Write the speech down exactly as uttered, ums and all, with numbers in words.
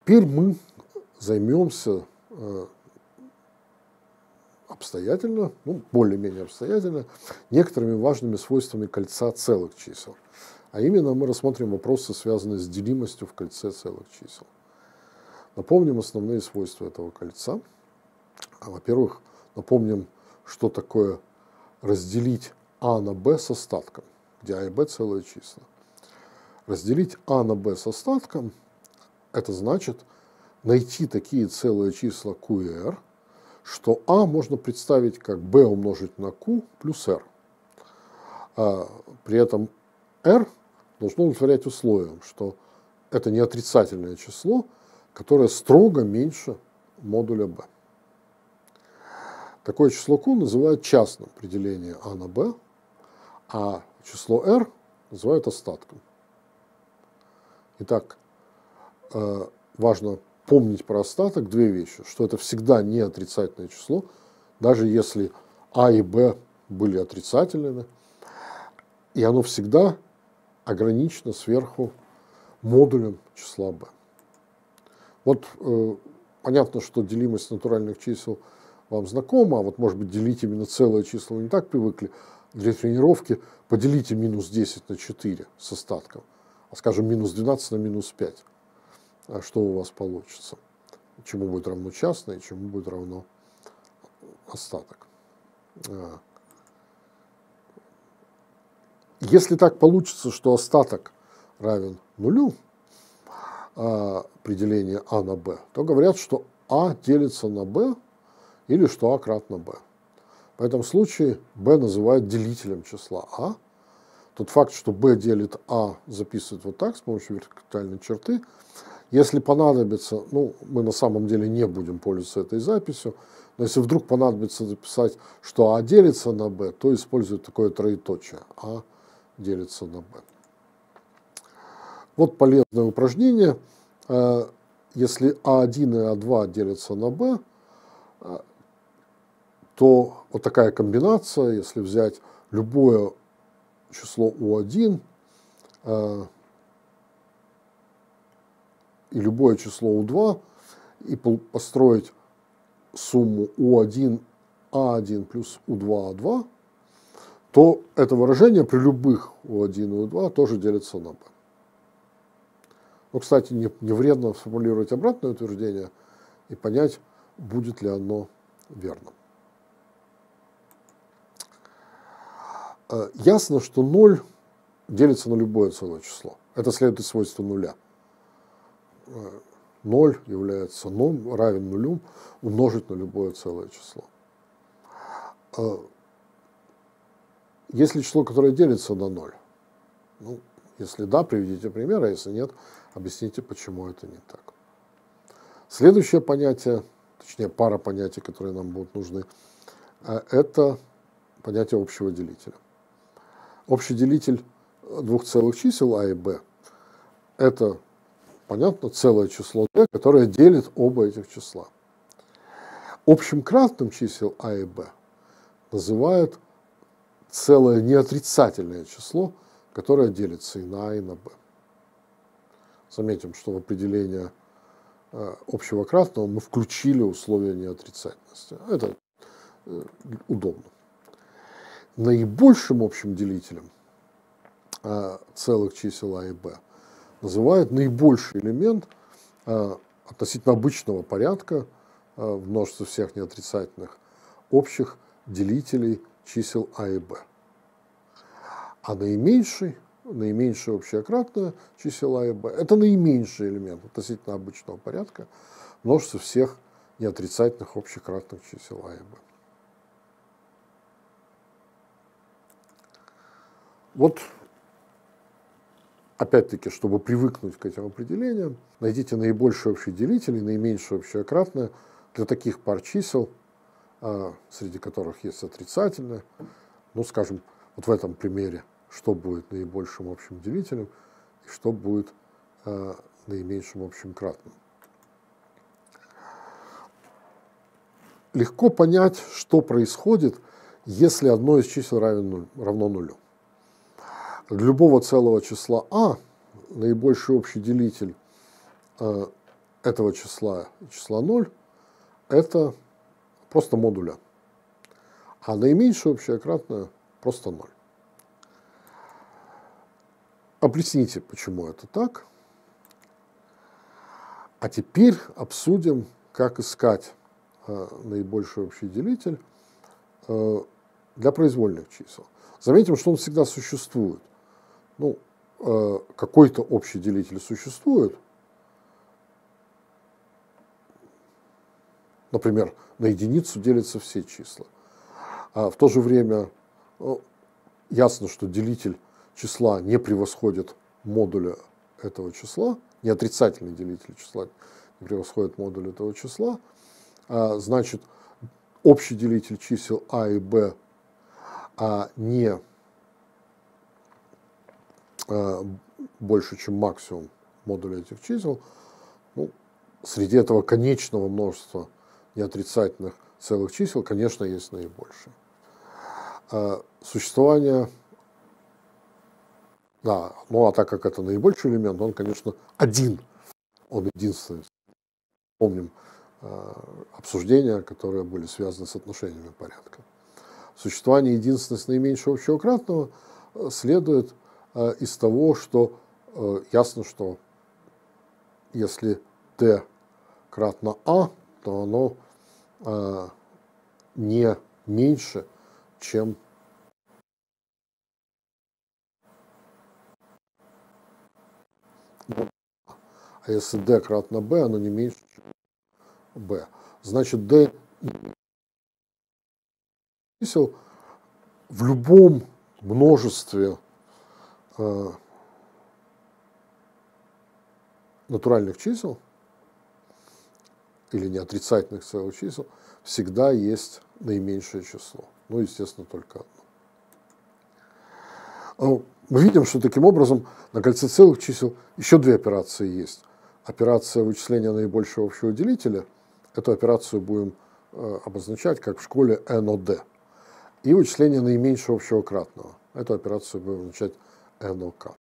Теперь мы займемся обстоятельно, ну, более-менее обстоятельно, некоторыми важными свойствами кольца целых чисел. А именно мы рассмотрим вопросы, связанные с делимостью в кольце целых чисел. Напомним основные свойства этого кольца. Во-первых, напомним, что такое разделить А на Б с остатком, где А и Б целые числа. Разделить А на Б с остатком – это значит найти такие целые числа Q и R, что А можно представить как B умножить на Q плюс R. А при этом R должно удовлетворять условиям, что это не отрицательное число, которое строго меньше модуля B. Такое число Q называют частным определением А на B, а число R называют остатком. Итак, важно помнить про остаток две вещи, что это всегда не отрицательное число, даже если А и Б были отрицательными, и оно всегда ограничено сверху модулем числа B. Вот э, понятно, что делимость натуральных чисел вам знакома, а вот, может быть, делить именно целые числа вы не так привыкли. Для тренировки поделите минус десять на четыре с остатком, а скажем, минус двенадцать на минус пять. А что у вас получится? Чему будет равно частное, чему будет равно остаток. Если так получится, что остаток равен нулю, определение А на Б, то говорят, что А делится на Б или что А кратно Б. В этом случае Б называют делителем числа А. Тот факт, что Б делит А, записывают вот так, с помощью вертикальной черты. Если понадобится, ну, мы на самом деле не будем пользоваться этой записью, но если вдруг понадобится записать, что А делится на Б, то используют такое троеточие. А делится на Б. Вот полезное упражнение. Если А один и А два делятся на Б, то вот такая комбинация, если взять любое число У один и любое число У два и построить сумму У один А один плюс У два А два, то это выражение при любых У один и У два тоже делится на B. Ну, кстати, не, не вредно сформулировать обратное утверждение и понять, будет ли оно верным. Ясно, что ноль делится на любое целое число. Это следует из свойства нуля. ноль является ном, равен нулю умножить на любое целое число. Есть ли число, которое делится на ноль? Ну, если да, приведите пример, а если нет, объясните, почему это не так. Следующее понятие, точнее пара понятий, которые нам будут нужны, это понятие общего делителя. Общий делитель двух целых чисел А и Б – это, понятно, целое число D, которое делит оба этих числа. Общим кратным чисел А и Б называют целое неотрицательное число, которое делится и на А, и на Б. Заметим, что в определение общего кратного мы включили условия неотрицательности. Это удобно. Наибольшим общим делителем целых чисел А и Б называют наибольший элемент относительно обычного порядка в множестве всех неотрицательных общих делителей чисел А и Б. А наименьший, наименьшее общее кратное чисел А и Б – это наименьший элемент относительно обычного порядка множества всех неотрицательных общих кратных чисел А и Б. Вот, опять-таки, чтобы привыкнуть к этим определениям, найдите наибольший общий делитель и наименьшее общее кратное для таких пар чисел, среди которых есть отрицательное. Ну, скажем, вот в этом примере, что будет наибольшим общим делителем и что будет наименьшим общим кратным. Легко понять, что происходит, если одно из чисел равен, равно нулю. Для любого целого числа А наибольший общий делитель э, этого числа и числа ноль – это просто модуля, а наименьшее общее кратное – просто ноль. Объясните, почему это так. А теперь обсудим, как искать э, наибольший общий делитель э, для произвольных чисел. Заметим, что он всегда существует. Ну, э, какой-то общий делитель существует. Например, на единицу делятся все числа. А в то же время ну, ясно, что делитель числа не превосходит модуля этого числа, не отрицательный делитель числа не превосходит модуль этого числа, а, значит, общий делитель чисел а и b а не а, больше, чем максимум модуля этих чисел, ну, среди этого конечного множества неотрицательных целых чисел, конечно, есть наибольшее. А, существование, да, ну а так как это наибольший элемент, он, конечно, один, он единственный. Помним э, обсуждения, которые были связаны с отношениями порядка. Существование единственности наименьшего общего кратного э, следует э, из того, что э, ясно, что если t кратно а, то оно э, не меньше, чем а если d кратно b, оно не меньше, чем b. Значит, d чисел в любом множестве э, натуральных чисел или неотрицательных целых чисел всегда есть наименьшее число. Ну, естественно, только одно. Мы видим, что таким образом на кольце целых чисел еще две операции есть. Операция вычисления наибольшего общего делителя. Эту операцию будем э, обозначать как в школе эн о дэ. И вычисление наименьшего общего кратного. Эту операцию будем обозначать эн о ка.